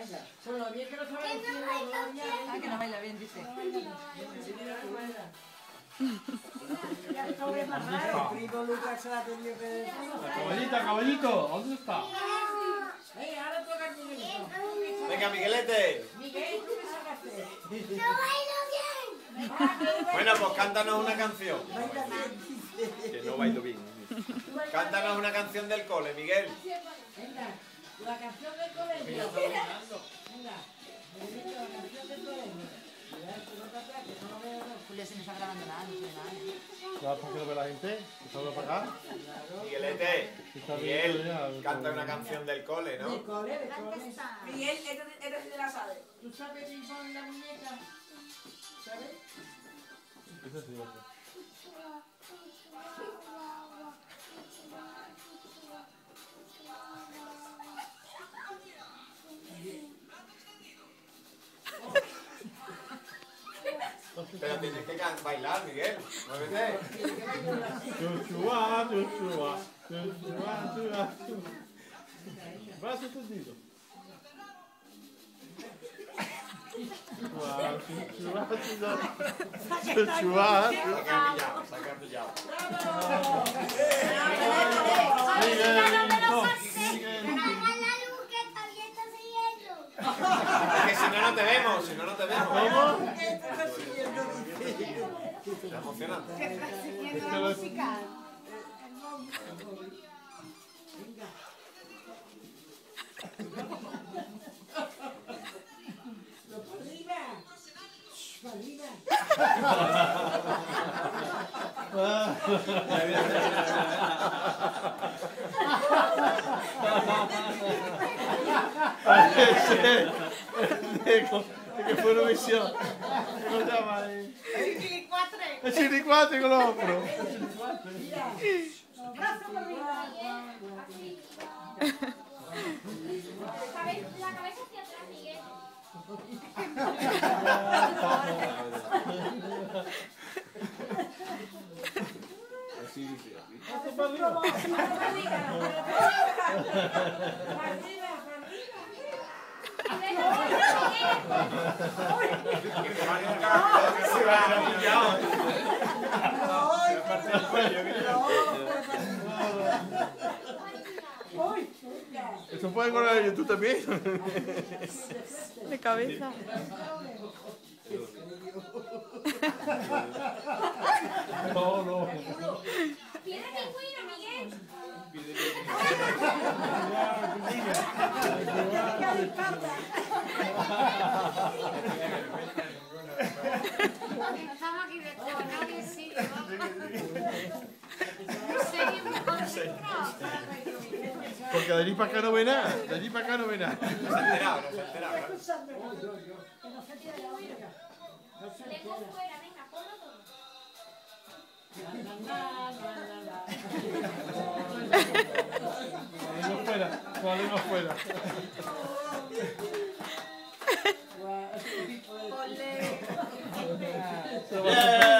Solo bien que no sabe decir. Ah, que no baila bien, dice. Ya esto es más raro. El primo Lucas se la ha tenido que decir. Caballito, ¿dónde está? Ahora toca el Miguelito. Venga, Miguelete. Miguel, ¿tú qué sacaste? ¡No bailo bien! Bueno, pues cántanos una canción. Que no bailo bien. Cántanos una canción del cole, Miguel. Venga, la canción del colegio. Venga, Miguelito, la canción del colegio. Cuidado, tú no te atrás, que no lo veo. Julia se me está grabando nada, no se ve nada. ¿Sabes por qué lo ve la gente? ¿Sabes para acá? Miguelete. Miguel, canta una canción del cole, ¿no? ¿De cole? ¿De cole? Miguel, esto sí te la sabes. ¿Tú sabes ping-pong en la muñeca? ¿Sabes? Eso sí, eso. Pero tienes que bailar, Miguel. Muévete. Chuchua, chuchua, chuchua, chuchua. Brazo tendido. Chuchua, chuchua, chuchua. Saca pillado. Miguelito, ¡Apaga la luz que todavía está siguiendo! Que si no, no te vemos. Si no, no te vemos. ¿cómo? Está emocionante. Que está siguiendo la música. ¡Palina! Che fue una visione. Come si chiama? ¡El chilicuatre! Il ciniquati con l'opero. ¡Brazo por arriba! La cabeza hacia atrás, Miguel. Así dice. Se va a pillado. Eso puede correr en YouTube también. De cabeza. No, no. Piedra pingüino, Miguel. Estamos aquí de todo, nadie sigue, seguimos concentrados. Porque de allí para acá no ve nada. De allí para acá no ve nada. No se ha enterado, no se ha enterado. Lejos fuera, venga, ponlo todo. La lengua fuera. Ole. Se va a